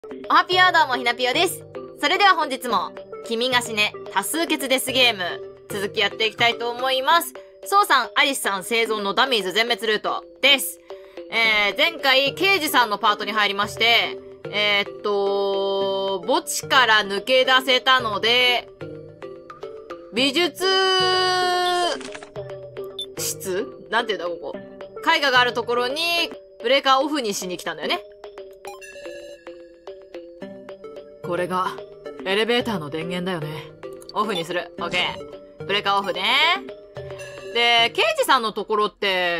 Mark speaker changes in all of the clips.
Speaker 1: おはぴよどうもひなぴよです。それでは本日も、君が死ね多数決デスゲーム、続きやっていきたいと思います。そうさん、アリスさん生存のダミーズ全滅ルートです。前回、刑事さんのパートに入りまして、墓地から抜け出せたので、美術室なんていうんだ、ここ。絵画があるところに、ブレーカーオフにしに来たんだよね。これが、エレベーターの電源だよね。オフにする。オッケー。ブレーカーオフね。で、刑事さんのところって、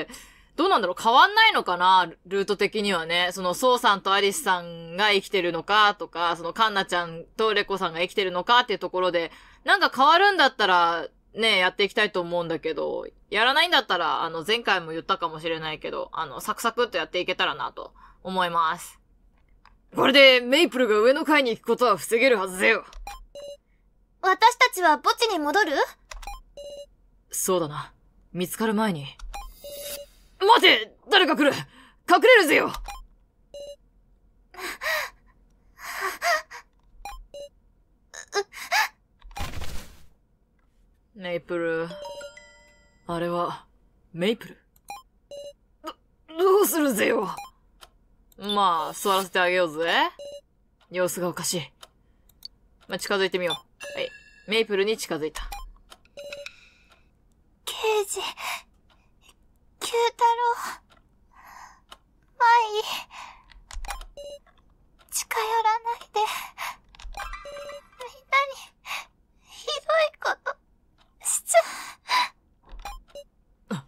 Speaker 1: どうなんだろう、変わんないのかなルート的にはね。その、ソウさんとアリスさんが生きてるのかとか、その、カンナちゃんとレコさんが生きてるのかっていうところで、なんか変わるんだったら、ね、やっていきたいと思うんだけど、やらないんだったら、前回も言ったかもしれないけど、サクサクっとやっていけたらなと思います。これで、メイプルが上の階に行くことは防げるはずだよ。
Speaker 2: 私たちは墓地に戻る？
Speaker 1: そうだな。見つかる前に。待て！誰か来る！隠れるぜよ！メイプル。あれは、メイプル？どうするぜよ！まあ、座らせてあげようぜ。様子がおかしい。まあ、近づいてみよう。はい。メイプルに近づいた。
Speaker 2: 刑事、九太郎、マイ、近寄らないで。みんなに、ひどいこと、しちゃう。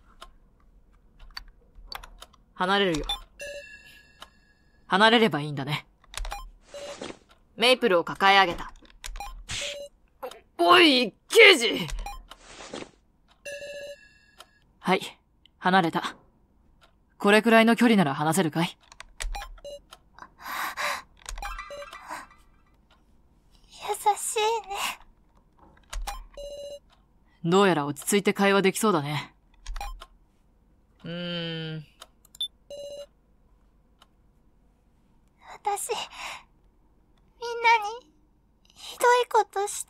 Speaker 1: 離れるよ。離れればいいんだね。メイプルを抱え上げた。おい、刑事！はい、離れた。これくらいの距離なら離せるかい？
Speaker 2: 優しいね。
Speaker 1: どうやら落ち着いて会話できそうだね。
Speaker 2: 私、みんなに、ひどいことした。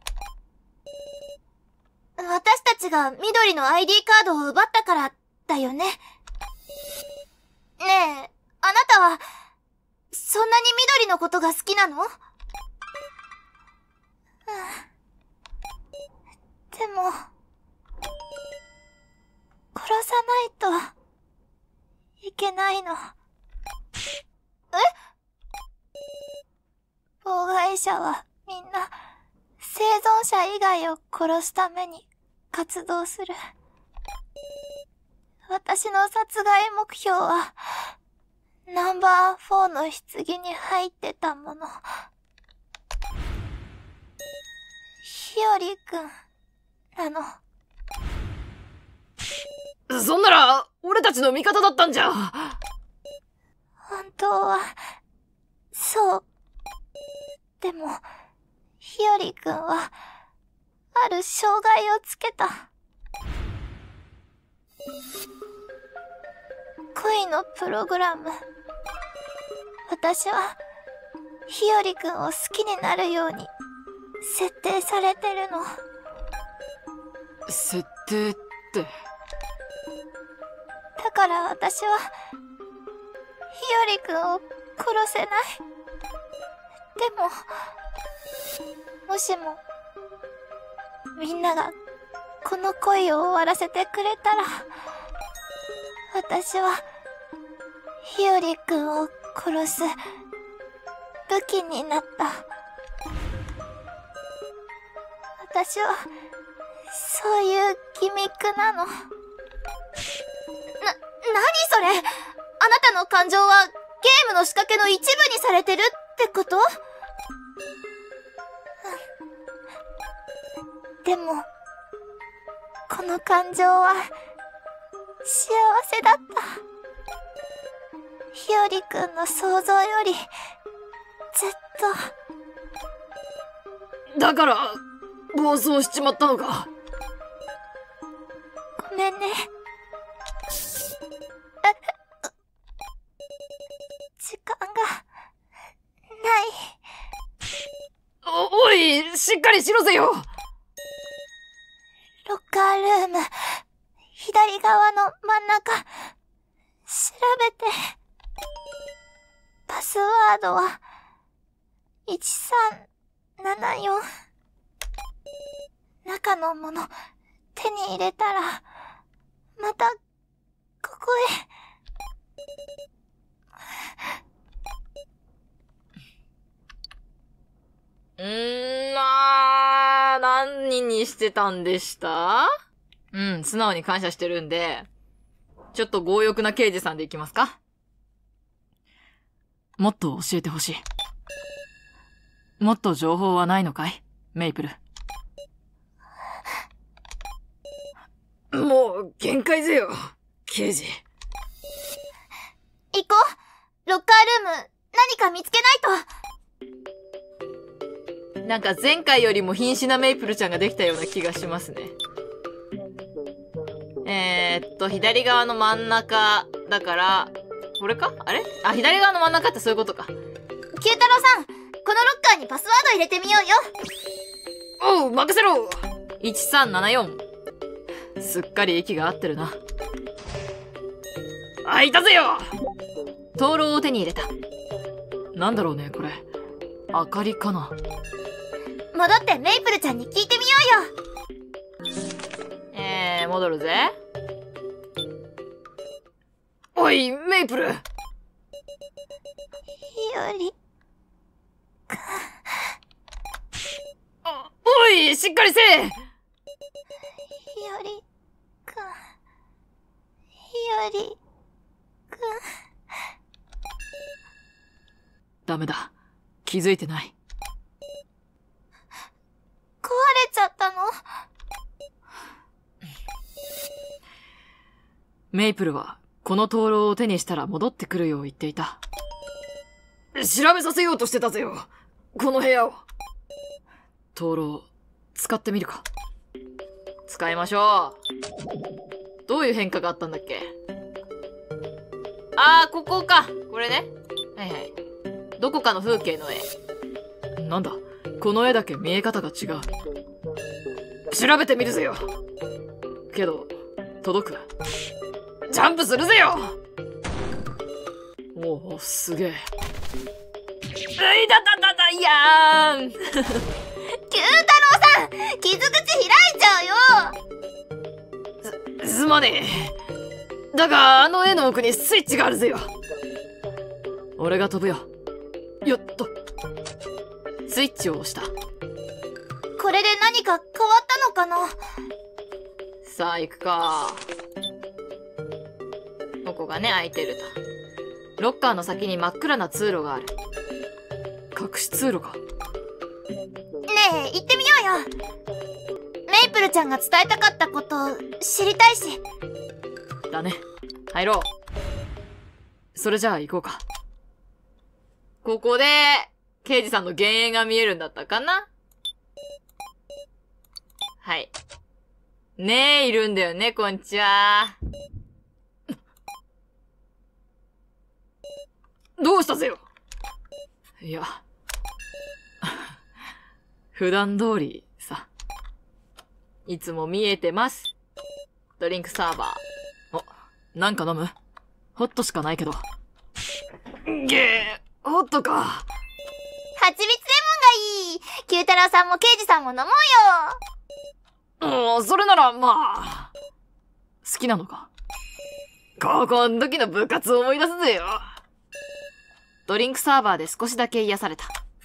Speaker 2: 私たちが緑の ID カードを奪ったからだよね。ねえ、あなたは、そんなに緑のことが好きなの？でも、殺さないといけないの。妨害者はみんな生存者以外を殺すために活動する。私の殺害目標はナンバー4の棺に入ってたもの。日和くんなの。
Speaker 1: そんなら、俺たちの味方だったんじゃ。
Speaker 2: 本当は、そう。でも、日和くんは、ある障害をつけた。恋のプログラム。私は、日和くんを好きになるように、設定されてるの。
Speaker 1: 設定って。
Speaker 2: だから私は、日和くんを殺せない。でも、もしも、みんながこの恋を終わらせてくれたら、私は、日和くんを殺す武器になった。私は、そういうギミックなの。何それ？あなたの感情はゲームの仕掛けの一部にされてるってこと？でも、この感情は、幸せだった。日和くんの想像より、ずっ
Speaker 1: と。だから、暴走しちまったのか。
Speaker 2: ごめんね。時間が、
Speaker 1: い、しっかりしろぜよ。
Speaker 2: ロッカールーム、左側の真ん中、調べて。パスワードは、1374。中のもの、手に入れたら、また、ここへ。
Speaker 1: 何にしてたんでした？うん、素直に感謝してるんで、ちょっと強欲な刑事さんでいきますか？もっと教えてほしい。もっと情報はないのかい？メイプル。もう、限界ぜよ、刑事。
Speaker 2: 行こう！ロッカールーム、何か見つけないと！
Speaker 1: なんか前回よりも瀕死なメイプルちゃんができたような気がしますね。左側の真ん中だから、これか？あれ？あ、左側の真ん中ってそういうことか。
Speaker 2: 九太郎さん、このロッカーにパスワード入れてみようよ。
Speaker 1: おう、任せろ！ 1374。すっかり息が合ってるな。あ、いたぜよ！灯籠を手に入れた。なんだろうね、これ。明かりかな。
Speaker 2: 戻ってメイプルちゃんに聞いてみよ
Speaker 1: うよ。戻るぜ。おい、メイプル！
Speaker 2: 日和。
Speaker 1: おい、しっかりせえ！
Speaker 2: 日和くん。日和くん。
Speaker 1: ダメだ。気づいてない。
Speaker 2: 壊れちゃったの？
Speaker 1: メイプルは、この灯籠を手にしたら戻ってくるよう言っていた。調べさせようとしてたぜよ。この部屋を。灯籠、使ってみるか。使いましょう。どういう変化があったんだっけ？あー、ここか。これね。はいはい。どこかの風景の絵。なんだ、この絵だけ見え方が違う。調べてみるぜよ。けど、届く。ジャンプするぜよ！おお、すげえ。いやーん
Speaker 2: 九太郎さん、傷口開いちゃうよ！
Speaker 1: すまねえ。だが、あの絵の奥にスイッチがあるぜよ。俺が飛ぶよ。よっと。スイッチを押した。
Speaker 2: これで何か変わったのかな？
Speaker 1: さあ、行くか。ここがね、開いてると。ロッカーの先に真っ暗な通路がある。隠し通路か。
Speaker 2: ねえ、行ってみようよ。メイプルちゃんが伝えたかったこと知りたいし。
Speaker 1: だね。入ろう。それじゃあ行こうか。ここで、刑事さんの幻影が見えるんだったかな？はい。ねえ、いるんだよね、こんにちは。どうしたぜよ！いや。普段通りさ。いつも見えてます。ドリンクサーバー。お、なんか飲む？ホットしかないけど。ホットか。
Speaker 2: 蜂蜜レモンがいい。九太郎さんも刑事さんも飲もうよ。
Speaker 1: それなら、まあ。好きなのか？高校の時の部活を思い出すぜよ。ドリンクサーバーで少しだけ癒された。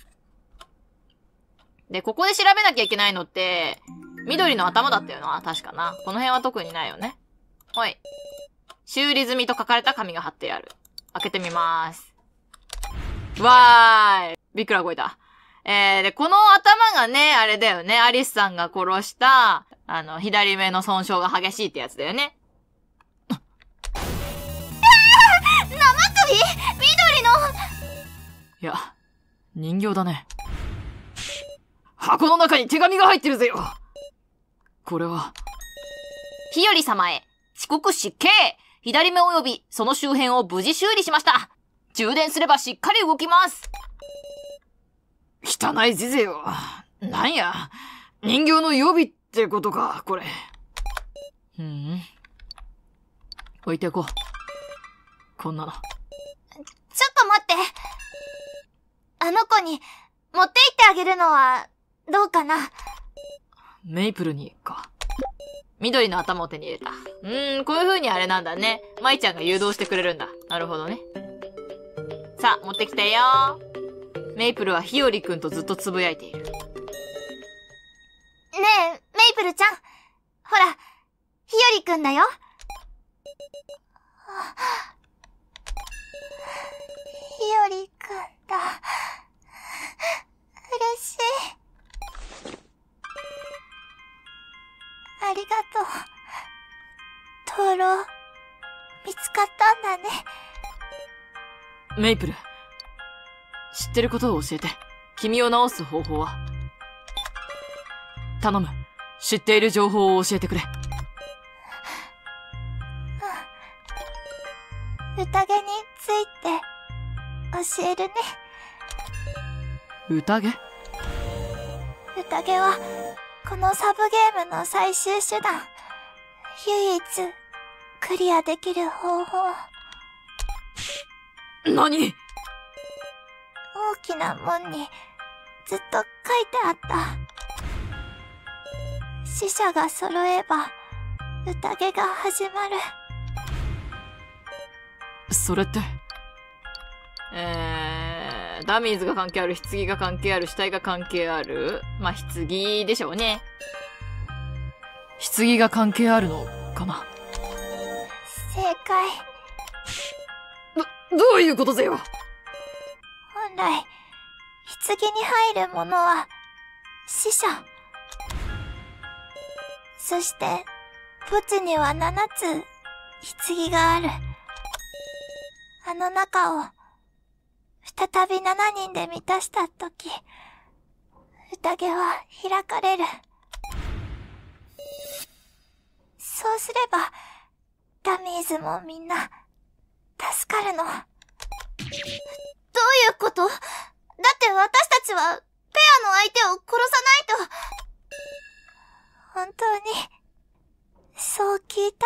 Speaker 1: で、ここで調べなきゃいけないのって、緑の頭だったよな、確かな。この辺は特にないよね。ほい。修理済みと書かれた紙が貼ってある。開けてみまーす。わーい。びっくら動いた。で、この頭がね、あれだよね。アリスさんが殺した、左目の損傷が激しいってやつだよね。
Speaker 2: 生首？緑の…
Speaker 1: いや、人形だね。箱の中に手紙が入ってるぜよ。これは。
Speaker 2: 日和様へ、遅刻失敬。左目及びその周辺を無事修理しました。充電すればしっかり動きます。
Speaker 1: 汚い字ぜよ。 なんや、人形の予備ってことか、これ。置いておこう。こんなの。
Speaker 2: ちょっと待って。あの子に持って行ってあげるのはどうかな。
Speaker 1: メイプルにか。緑の頭を手に入れた。こういう風にあれなんだね。舞ちゃんが誘導してくれるんだ。なるほどね。さあ、持ってきたよ。メイプルは日和くんとずっとつぶやいている。
Speaker 2: ねえ、メイプルちゃん。ほら、日和くんだよ。日和くんだ。嬉しい。ありがとう。灯籠、見つかったんだね。
Speaker 1: メイプル、知ってることを教えて。君を治す方法は？頼む。知っている情報を教えてくれ。
Speaker 2: 宴について教えるね。
Speaker 1: 宴？
Speaker 2: 宴はこのサブゲームの最終手段。唯一クリアできる方法。
Speaker 1: 何？
Speaker 2: 大きな門にずっと書いてあった。死者が揃えば宴が始まる。
Speaker 1: それって、ダミーズが関係ある、棺が関係ある、死体が関係ある。まあ、棺でしょうね。棺が関係あるのかな。
Speaker 2: 正解。
Speaker 1: どういうことぜよ。
Speaker 2: 本来、棺に入るものは死者。そして、墓地には7つ棺がある。あの中を再び7人で満たしたとき、宴は開かれる。そうすれば、ダミーズもみんな助かるの。どういうこと？だって私たちはペアの相手を殺さないと。本当に、そう聞いた？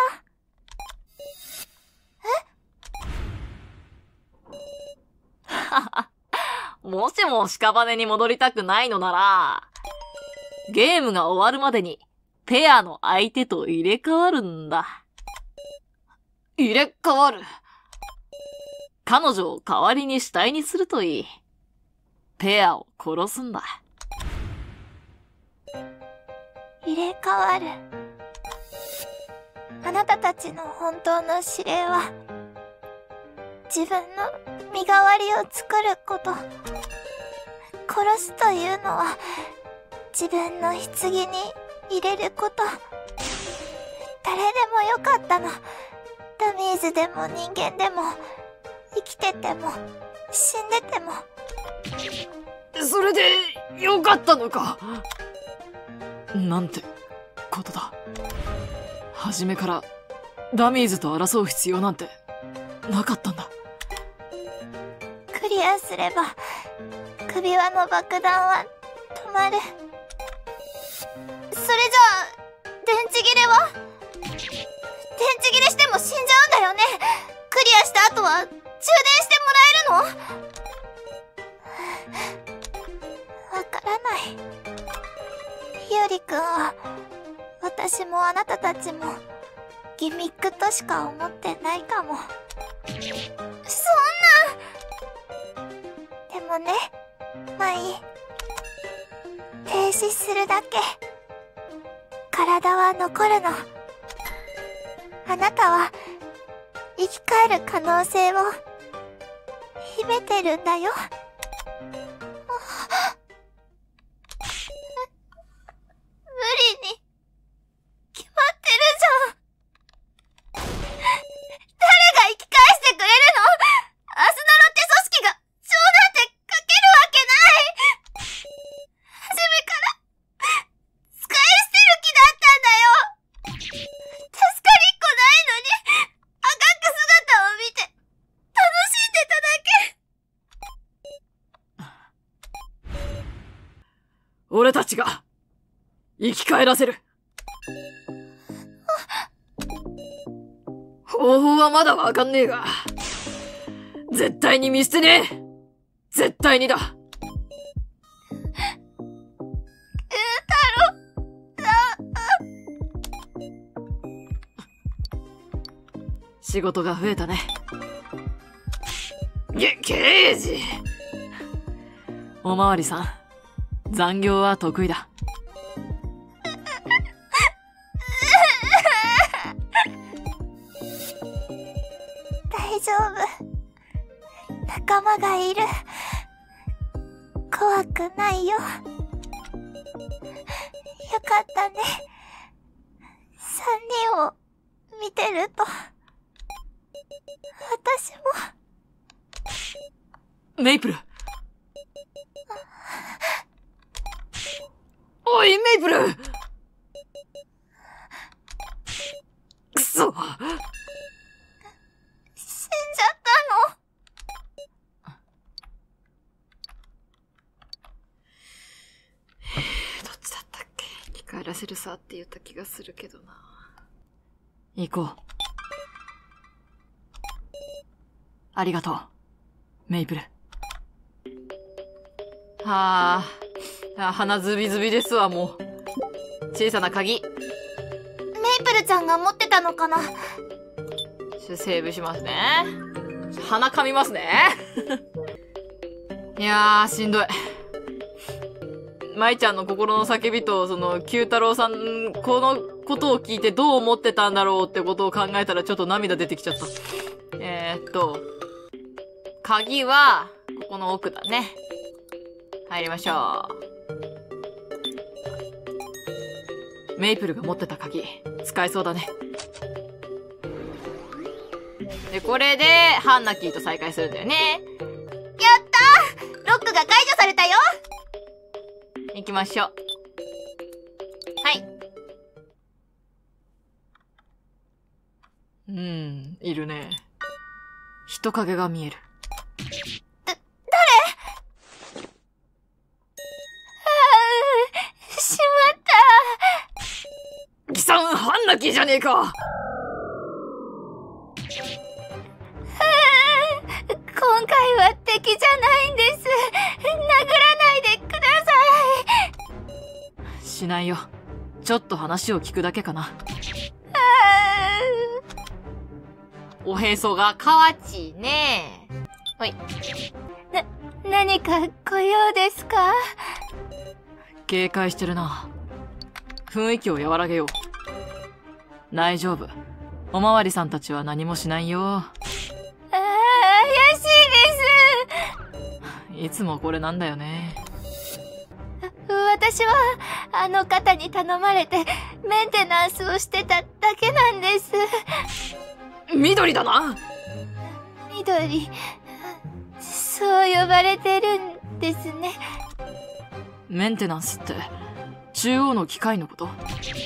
Speaker 1: もしも屍に戻りたくないのなら、ゲームが終わるまでにペアの相手と入れ替わるんだ。入れ替わる？彼女を代わりに死体にするといい。ペアを殺すんだ。
Speaker 2: 入れ替わる。あなたたちの本当の指令は、自分の身代わりを作ること。殺すというのは、自分の棺に入れること。誰でもよかったの。ダミーズでも人間でも、生きてても、死んでても。
Speaker 1: それで、よかったのか。なんて、ことだ。初めから、ダミーズと争う必要なんて、なかったんだ。
Speaker 2: クリアすれば、首輪の爆弾は止まる。それじゃあ、電池切れは？電池切れしても死んじゃうんだよね。クリアした後は充電してもらえるの？わからない。日和くんは、私もあなたたちもギミックとしか思ってないかも。そんな。でもね、まあいい。停止するだけ。体は残るの。あなたは生き返る可能性を秘めてるんだよ。無理に決まってるじゃん。誰が生き返してくれるの？アスナロって組織が冗談でかけるわけない。初めから使い捨てる気だったんだよ。助かりっこないのにあがく姿を見て楽しんでただけ。
Speaker 1: 俺たちが、生き返らせる。方法はまだわかんねえが、絶対に見捨てねえ。絶対にだ。仕事が増えたね。刑事。おまわりさん、残業は得意だ。
Speaker 2: 大丈夫。仲間がいる。怖くないよ。よかったね。3人を見てると、私も。
Speaker 1: メイプル。おい、メイプル。くそ。
Speaker 2: 死んじゃったの？
Speaker 1: どっちだったっけ？生き返らせるさって言った気がするけどな。行こう。ありがとう、メイプル。はあ、鼻ズビズビですわ、もう。小さな鍵。
Speaker 2: メイプルちゃんが持ってたのかな？
Speaker 1: セーブしますね。鼻噛みますね。いやー、しんどい。舞ちゃんの心の叫びと、九太郎さん、このことを聞いてどう思ってたんだろうってことを考えたらちょっと涙出てきちゃった。鍵は、ここの奥だね。入りましょう。メイプルが持ってた鍵、使えそうだね。で、これで、ハンナキーと再会するんだよね。
Speaker 2: やったー！ロックが解除されたよ！
Speaker 1: 行きましょう。はい。いるね。人影が見える。
Speaker 2: 誰？しまった。
Speaker 1: 貴さん、ハンナキーじゃねえか。
Speaker 2: 今回は敵じゃないんです。殴らないでください。
Speaker 1: しないよ。ちょっと話を聞くだけかな。おへそがかわちいね。ほい。
Speaker 2: 何かご用ですか？
Speaker 1: 警戒してるな。雰囲気を和らげよう。大丈夫。おまわりさんたちは何もしないよ。
Speaker 2: 怪しいです。
Speaker 1: いつもこれなんだよね。
Speaker 2: 私はあの方に頼まれてメンテナンスをしてただけなんです。
Speaker 1: 緑だな。
Speaker 2: 緑、そう呼ばれてるんですね。
Speaker 1: メンテナンスって中央の機械のこと？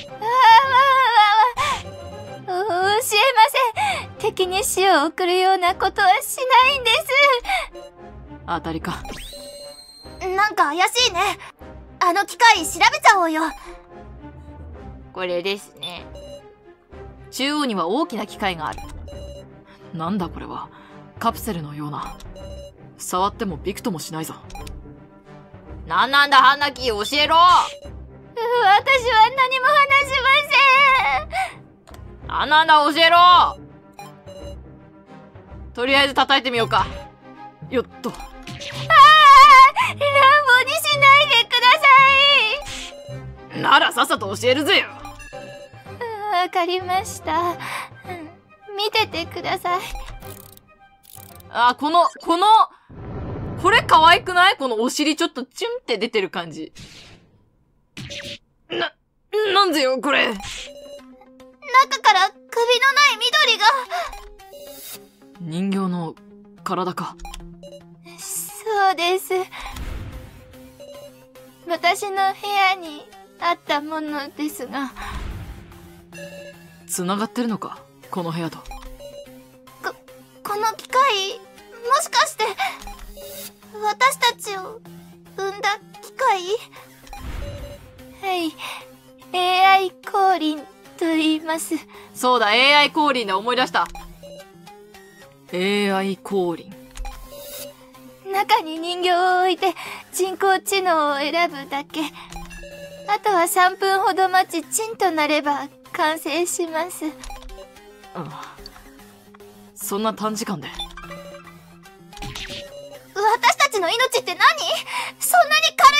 Speaker 2: 教えません。敵に死を送るようなことはしないんです。
Speaker 1: 当たりか。
Speaker 2: なんか怪しいね。あの機械調べちゃおうよ。
Speaker 1: これですね。中央には大きな機械がある。なんだこれは。カプセルのような。触ってもびくともしないぞ。なんなんだハンナキー、教えろ。
Speaker 2: 私は何も話しません。
Speaker 1: なんだ教えろ。とりあえず叩いてみようか。よっと。
Speaker 2: 乱暴にしないでください。
Speaker 1: ならさっさと教えるぜよ。
Speaker 2: わかりました。見ててください。
Speaker 1: あ、これ可愛くない？このお尻ちょっとチュンって出てる感じ。なんぜよ、これ。
Speaker 2: 中から首のない緑が。
Speaker 1: 人形の体か。
Speaker 2: そうです。私の部屋にあったものですが。
Speaker 1: 繋がってるのか？この部屋と。
Speaker 2: この機械、もしかして、私たちを産んだ機械？ はい。AI 降臨と言います。
Speaker 1: そうだ、AI 降臨で思い出した。AI 降臨。
Speaker 2: 中に人形を置いて人工知能を選ぶだけ。あとは3分ほど待ち、チンとなれば完成します。
Speaker 1: そんな短時間で。
Speaker 2: 私たちの命って何？そんなに軽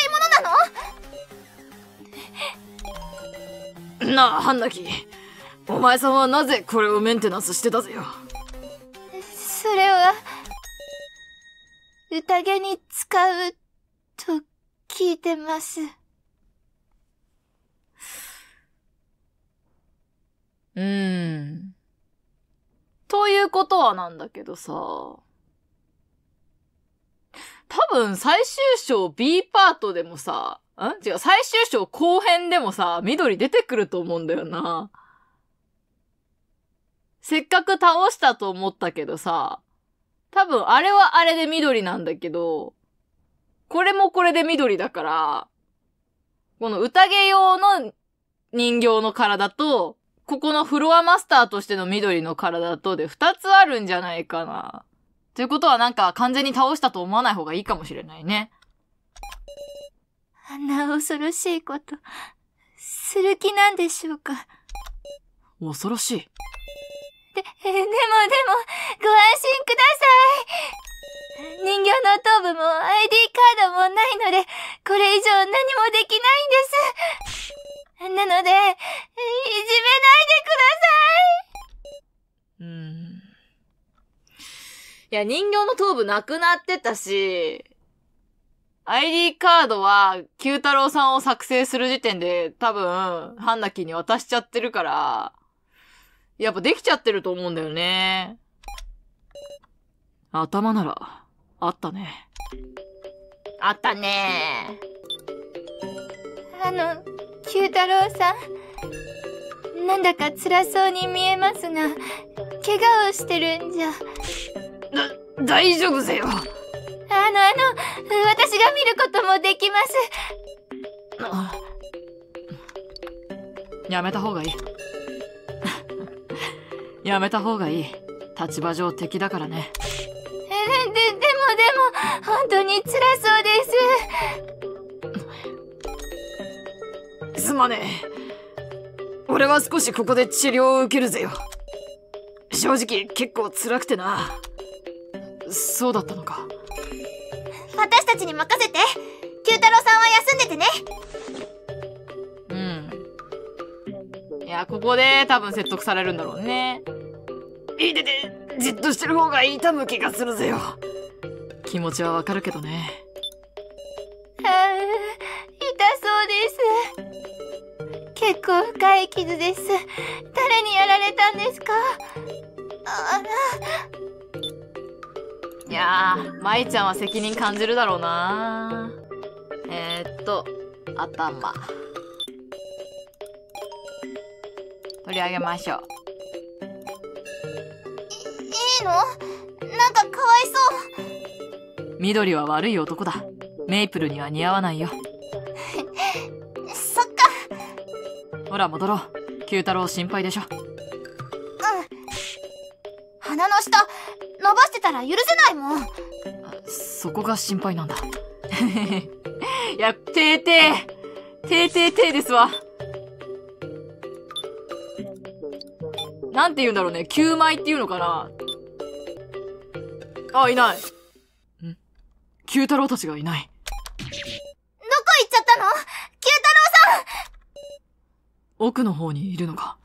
Speaker 2: いものなの？
Speaker 1: なあ、ハンナキ。お前さんはなぜこれをメンテナンスしてたぜよ。
Speaker 2: それは、宴に使うと聞いてます。
Speaker 1: ということはなんだけどさ、多分最終章 B パートでもさ、違う、最終章後編でもさ、緑出てくると思うんだよな。せっかく倒したと思ったけどさ、多分あれはあれで緑なんだけど、これもこれで緑だから、この宴用の人形の体と、ここのフロアマスターとしての緑の体とで2つあるんじゃないかな。ということはなんか完全に倒したと思わない方がいいかもしれないね。
Speaker 2: あんな恐ろしいこと、する気なんでしょうか。
Speaker 1: 恐ろしい。
Speaker 2: でも、ご安心ください。人形の頭部も ID カードもないので、これ以上何もできないんです。なので、いじめないでくださ
Speaker 1: い。いや、人形の頭部なくなってたし、ID カードは、九太郎さんを作成する時点で、多分、ハンナキに渡しちゃってるから、やっぱできちゃってると思うんだよね。頭なら、あったね。あったね。
Speaker 2: 九太郎さん。なんだか辛そうに見えますが、怪我をしてるんじゃ。
Speaker 1: 大丈夫ぜよ。
Speaker 2: 私が見ることもできます。
Speaker 1: やめた方がいい。やめた方がいい。立場上敵だからね。
Speaker 2: でも、本当に辛そう
Speaker 1: です。すまねえ。俺は少しここで治療を受けるぜよ。正直結構辛くてな。そうだったのか。
Speaker 2: 私たちに任せて。九太郎さんは休んでてね。
Speaker 1: いや、ここで多分説得されるんだろうね。いてて、じっとしてる方が痛む気がするぜよ。気持ちはわかるけどね。
Speaker 2: 痛そうです。結構深い傷です。誰にやられたんですか？
Speaker 1: いやー、舞ちゃんは責任感じるだろうな。頭。取り上げましょう。
Speaker 2: いいの？なんかかわいそう。
Speaker 1: 緑は悪い男だ。メイプルには似合わないよ。
Speaker 2: そっか。
Speaker 1: ほら戻ろう。九太郎心配でしょ。
Speaker 2: 鼻の下伸ばしてたら許せないもん。
Speaker 1: そこが心配なんだ。いや、てーですわ。なんて言うんだろうね。9枚っていうのかな。あ、いない。九太郎たちがいない。
Speaker 2: どこ行っちゃったの？九太郎さん！
Speaker 1: 奥の方にいるのか。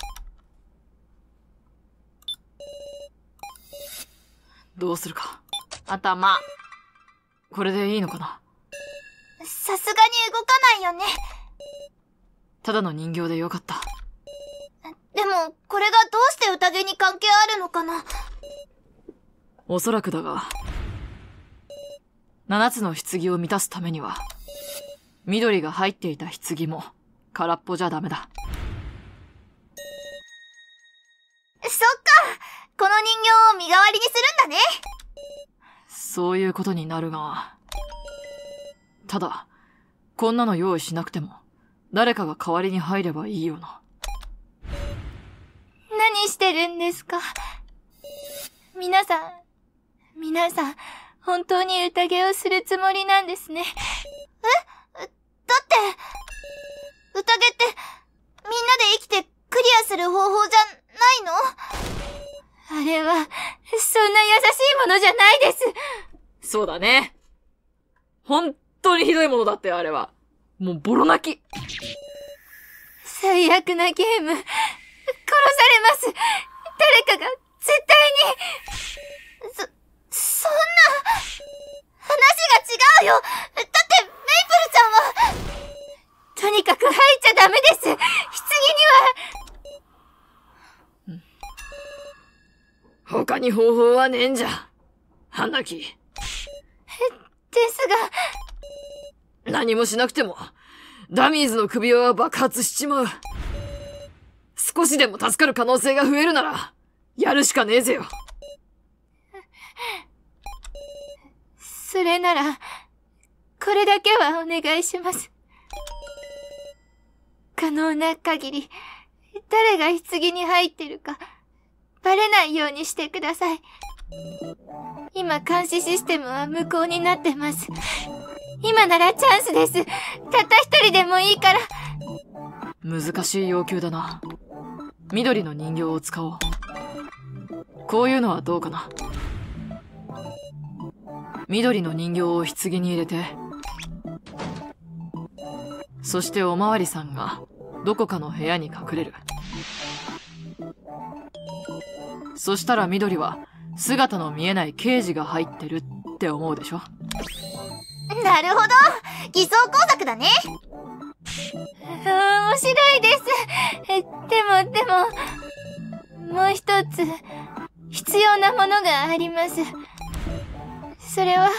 Speaker 1: どうするか。頭。これでいいのかな。
Speaker 2: さすがに動かないよね。
Speaker 1: ただの人形でよかった。
Speaker 2: でも、これがどうして宴に関係あるのかな。
Speaker 1: おそらくだが、7つの棺を満たすためには、緑が入っていた棺も空っぽじゃダメだ。
Speaker 2: そっか、この人形を身代わりにするんだね。
Speaker 1: そういうことになるが、ただ、こんなの用意しなくても、 誰かが代わりに入ればいいよな。
Speaker 2: 何してるんですか？皆さん、本当に宴をするつもりなんですね。だって、宴って、みんなで生きてクリアする方法じゃないの？あれは、そんな優しいものじゃないです。
Speaker 1: そうだね。本当にひどいものだったよ、あれは。もうボロ泣き。
Speaker 2: 最悪なゲーム、殺されます。誰かが絶対に。そんな、話が違うよ。だってメイプルちゃんは。とにかく入っちゃダメです。棺には。
Speaker 1: 他に方法はねえんじゃ。花木。
Speaker 2: です
Speaker 1: が。何もしなくても、ダミーズの首輪は爆発しちまう。少しでも助かる可能性が増えるなら、やるしかねえぜよ。
Speaker 2: それなら、これだけはお願いします。可能な限り、誰が棺に入ってるか、バレないようにしてください。今監視システムは無効になってます。今ならチャンスです。たった一人でもいいから。
Speaker 1: 難しい要求だな。緑の人形を使おう。こういうのはどうかな。緑の人形を棺に入れて、そしておまわりさんがどこかの部屋に隠れる。そしたら緑は姿の見えない刑事が入ってるって思うでしょ。
Speaker 2: なるほど、偽装工作だね。面白いです。でも、もう一つ、必要なものがあります。それは、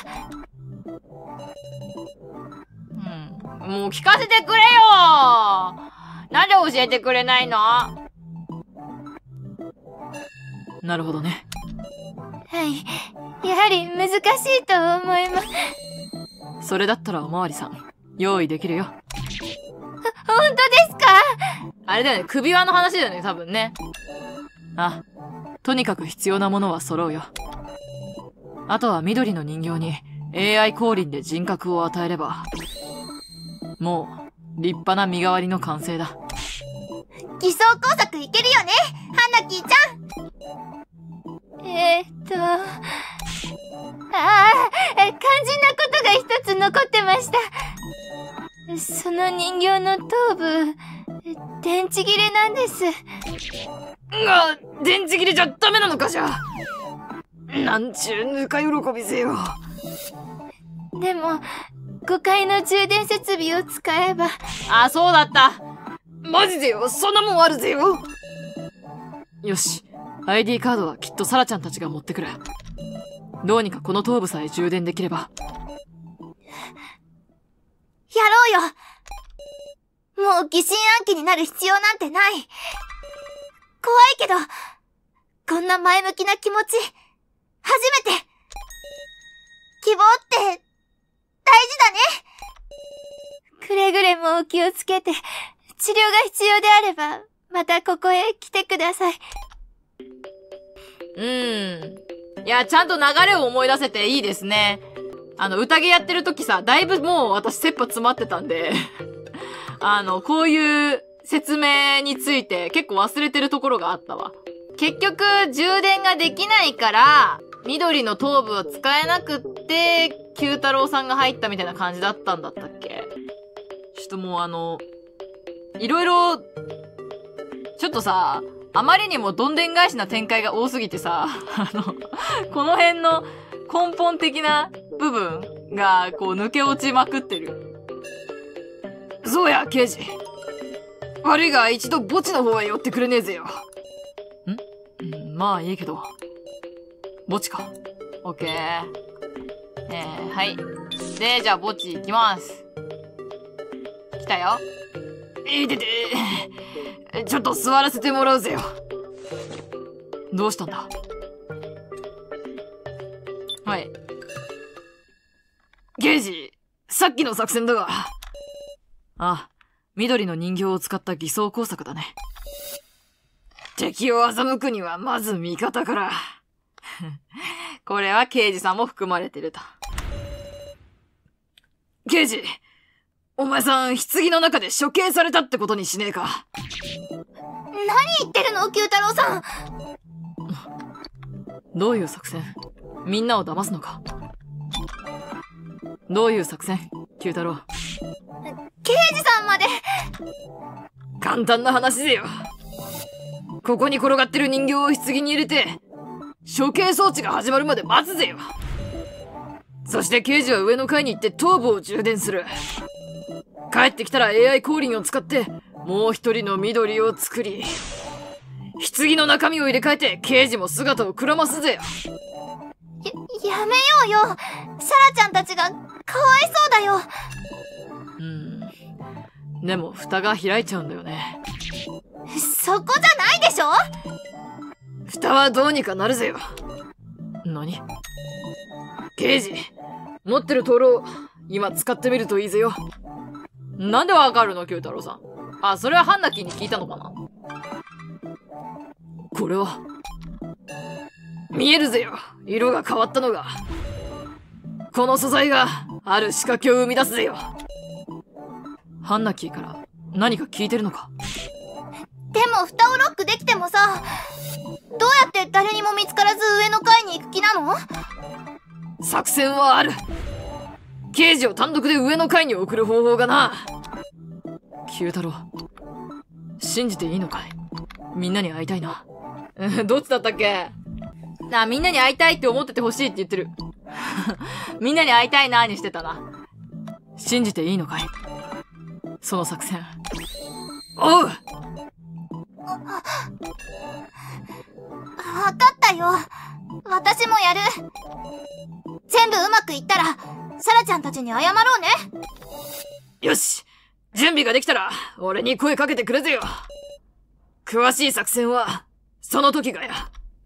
Speaker 1: もう聞かせてくれよ。なんで教えてくれないの？なるほどね。
Speaker 2: はい。やはり難しいと思います。
Speaker 1: それだったらおまわりさん、用意できるよ。
Speaker 2: 本当ですか？
Speaker 1: あれだよね、首輪の話だよね、多分ね。あ、とにかく必要なものは揃うよ。あとは緑の人形に AI 降臨で人格を与えれば、もう立派な身代わりの完成だ。
Speaker 2: 偽装工作いけるよね、ハナキーちゃん。肝心なことが一つ残ってました。その人形の頭部、電池切れなんです。
Speaker 1: 電池切れじゃダメなのかじゃ。なんちゅうぬか喜びぜよ。
Speaker 2: でも、5階の充電設備を使えば。
Speaker 1: あ、そうだった。マジでよ、そんなもんあるぜよ。よし、ID カードはきっとサラちゃんたちが持ってくる。どうにかこの頭部さえ充電できれば。
Speaker 2: やろうよ。もう疑心暗鬼になる必要なんてない。怖いけど、こんな前向きな気持ち、初めて。希望って大事だね。くれぐれもお気をつけて、治療が必要であれば、またここへ来てください。
Speaker 1: いや、ちゃんと流れを思い出せていいですね。宴やってる時さ、だいぶもう私切羽詰まってたんで、こういう説明について結構忘れてるところがあったわ。結局、充電ができないから、緑の頭部を使えなくって、九太郎さんが入ったみたいな感じだったんだったっけ？ちょっともういろいろ、ちょっとさ、あまりにもどんでん返しな展開が多すぎてさ、この辺の根本的な部分がこう抜け落ちまくってる。そうや、刑事。悪いが一度墓地の方へ寄ってくれねえぜよ。まあいいけど。墓地か。オッケー。はい。で、じゃあ墓地行きます。来たよ。いてて。ちょっと座らせてもらうぜよ。どうしたんだ？はい。刑事、さっきの作戦だが。あ、 緑の人形を使った偽装工作だね。敵を欺くにはまず味方から。これは刑事さんも含まれてると。刑事、お前さん、棺の中で処刑されたってことにしねえか。
Speaker 2: 何言ってるの、九太郎さん。
Speaker 1: どういう作戦？みんなを騙すのか？どういう作戦？九太郎。
Speaker 2: 刑事さんまで。
Speaker 1: 簡単な話ぜよ。ここに転がってる人形を棺に入れて、処刑装置が始まるまで待つぜよ。そして刑事は上の階に行って頭部を充電する。帰ってきたら AI 降臨を使って、もう一人の緑を作り、棺の中身を入れ替えて刑事も姿をくらますぜよ。
Speaker 2: やめようよ。サラちゃんたちがかわいそうだよ。
Speaker 1: でも蓋が開いちゃうんだよね。
Speaker 2: そこじゃないでしょ。
Speaker 1: 蓋はどうにかなるぜよ。何？刑事、持ってる灯籠、今使ってみるといいぜよ。なんでわかるの、九太郎さん。あ、それはハンナキーに聞いたのかな。これは、見えるぜよ。色が変わったのが。この素材がある仕掛けを生み出すぜよ。ハンナキーから何か聞いてるのか？
Speaker 2: でも蓋をロックできてもさ、どうやって誰にも見つからず上の階に行く気なの？
Speaker 1: 作戦はある。刑事を単独で上の階に送る方法がな。九太郎、信じていいのかい？みんなに会いたいな。どっちだったっけ？みんなに会いたいって思っててほしいって言ってる。みんなに会いたいなーにしてたな。信じていいのかい？その作戦。おう！
Speaker 2: わかったよ。私もやる。全部うまくいったら、サラちゃんたちに謝ろうね。
Speaker 1: よし！準備ができたら、俺に声かけてくれぜよ。詳しい作戦は、その時がや。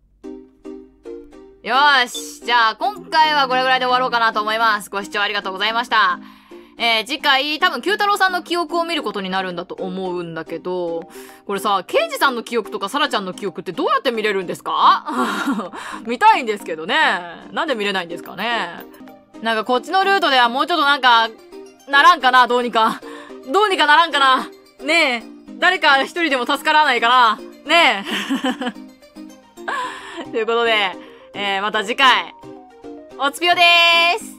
Speaker 1: よーし。じゃあ、今回はこれぐらいで終わろうかなと思います。ご視聴ありがとうございました。次回、多分、九太郎さんの記憶を見ることになるんだと思うんだけど、これさ、刑事さんの記憶とかサラちゃんの記憶ってどうやって見れるんですか？見たいんですけどね。なんで見れないんですかね。なんかこっちのルートではもうちょっとなんか、ならんかな、どうにか。どうにかならんかな。ねえ、誰か一人でも助からないかな。ねえ。ということで、また次回、おつぴよでーす。